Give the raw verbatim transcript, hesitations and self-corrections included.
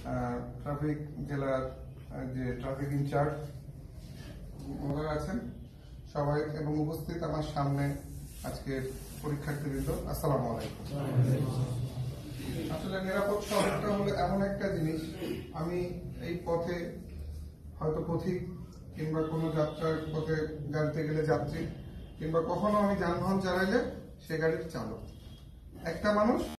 Traffic জেলার যে traffic in charge ওনারা আছেন সবাই এবং উপস্থিত আমার সামনে আজকে পরীক্ষার্থীবৃন্দ, আসসালামু আলাইকুম। আসলে নিরাপদ শহরটা হলো এমন একটা জিনিস, আমি এই পথে হয়তো পথিক কিংবা কোনো যাত্রার পথে গাড়িতে গেলে যাত্রী কিংবা কখনো আমি যানবাহন চালাইলে সে গাড়ির চালক, একটা মানুষ